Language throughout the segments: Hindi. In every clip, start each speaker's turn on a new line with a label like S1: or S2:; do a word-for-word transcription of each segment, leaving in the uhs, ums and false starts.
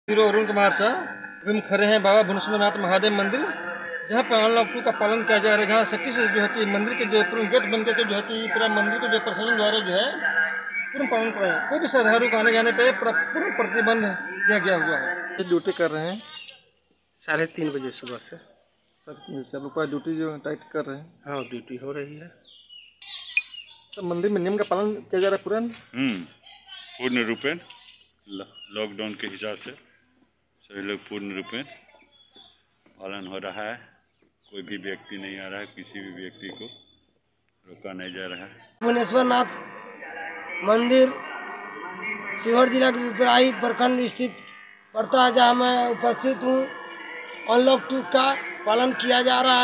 S1: हीरो अरुण कुमार शाह। अभी हम खड़े हैं बाबा भुवनेश्वरनाथ महादेव मंदिर, जहाँ पर अनलॉक टू का पालन किया जा रहा है। जहाँ सख्ती से जो है कि मंदिर के जो पूरा गेट बन के जो है कि पूरा मंदिर को जो प्रशासन द्वारा जो है पूर्ण पालन कराया। कोई भी श्रद्धालु को आने जाने पे पूर्ण प्रतिबंध किया गया हुआ है। ड्यूटी कर रहे हैं
S2: साढ़े तीन बजे सुबह से।
S1: सब लोग ड्यूटी जो टाइट कर रहे हैं।
S2: हाँ, ड्यूटी हो रही है।
S1: तो मंदिर में नियम का पालन किया जा रहा है पूर्ण
S3: हम्म पूर्ण रूपेण लॉकडाउन के हिसाब से सभी लोग पूर्ण रूपेण पालन हो रहा है। कोई भी व्यक्ति नहीं आ रहा है, किसी भी व्यक्ति को रोका नहीं जा रहा है।
S4: भुवनेश्वरनाथ मंदिर सीहोर जिला के पिपराही प्रखंड स्थित पड़ता है, जहाँ मैं उपस्थित हूँ। अनलॉक टू का पालन किया जा रहा है।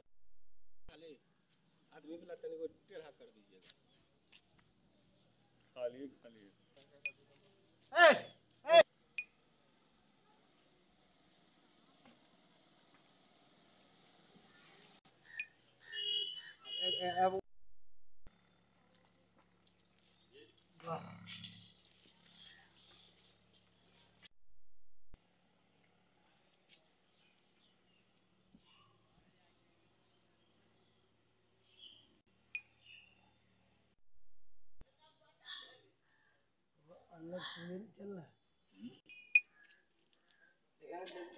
S3: खाली खाली
S4: चल रहा है।